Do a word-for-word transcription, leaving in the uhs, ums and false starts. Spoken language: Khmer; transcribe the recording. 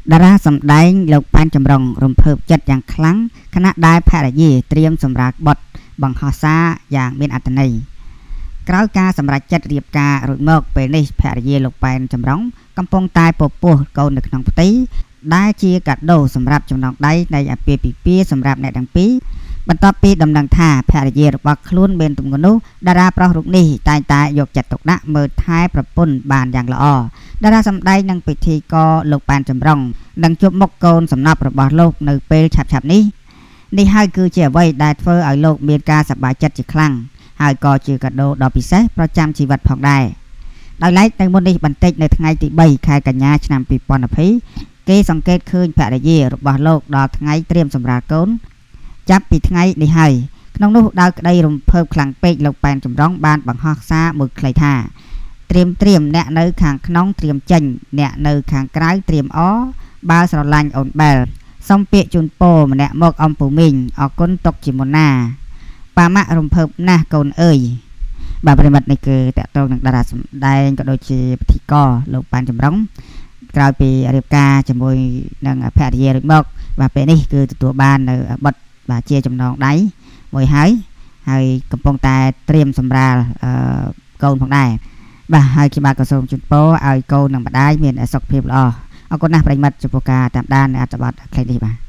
តារាសម្ដែងលោកប៉ែនចម្រុងរំភើបចិត្តយ៉ាងខ្លាំងខណៈដែលភរិយាត្រៀមសម្រាប់បទបង្ហោះសារយ៉ាងមានអត្ថន័យក្រោយការសម្រេចចិត្តរៀបការរួចមកពេលនេះភរិយាលោកប៉ែនចម្រុងកំពុងតែពពោះកូននៅក្នុងផ្ទៃដែលជាកាដូសម្រាប់ចំណងដៃនៃអាពាហ៍ពិពាហ៍សម្រាប់អ្នកទាំងពីរបន្ទាប់ពីដំណឹងថាភរិយារបស់ខ្លួនមានទម្ងន់នោះតារាប្រុសរូបនេះតែងតែយកចិត្តទុកដាក់មើលថែប្រពន្ធបានយ៉ាងល្អតារាសម្ដែងនឹងពិធីករលោកប៉ែនចម្រុងនឹងជួបមុខកូនសំណប់របស់លោកនៅពេលឆាប់ៗនេះនេះហើយគឺជាអ្វីដែលធ្វើឲ្យលោកមានការសប្បាយចិត្តជាខ្លាំងហើយក៏ជាកាដូដ៏ពិសេសប្រចាំជីវិតផងដែរដោយឡែកនៅមុននេះបន្តិចនៅថ្ងៃទីបីខែកញ្ញាឆ្នាំពីរពាន់ยี่สิบគេសង្កេតឃើញភរិយារបស់លោកដល់ថ្ងៃត្រៀមសម្រាប់កូនចាប់ពីថ្ងៃនេះហើយក្នុងនោះដោយក្តីរំភើបខ្លាំងពេកលោកប៉ែនចម្រុងបានបង្ហោះសារមួយខ្លីថាត្រៀមត្រៀមអ្នកនៅខាងក្នុងត្រៀមចេញអ្នកនៅខាងក្រៅត្រៀមអបើស្រឡាញ់អូនបែលសុំពាក្យជូនពរម្នាក់មកអំពូមីងអរគុណទុកជាមុនណាប៉ាម៉ាក់រំភើបណាស់កូនអើយបាទប្រិមិត្តនេះគឺតកតងនឹងតារាសម្ដែងក៏ដូចជាពិធីករលោកប៉ែនចម្រុងក្រោយពីរៀបការជាមួយនឹងភរិយារួចមកបាទពេលនេះគឺទទួលបាននៅបទបាទជាចំណងដៃមួយហើយហើយកំពុងតែត្រៀមសម្រាលកូនផងដែរបាទហើយខ្ញុំបាទក៏សូមជូនពរឲ្យកូននិងម្ដាយមានសុខភាពល្អអរគុណណាស់ប្រិមិត្តចំពោះការតាមដានអត្ថបទខ្លីនេះបាទ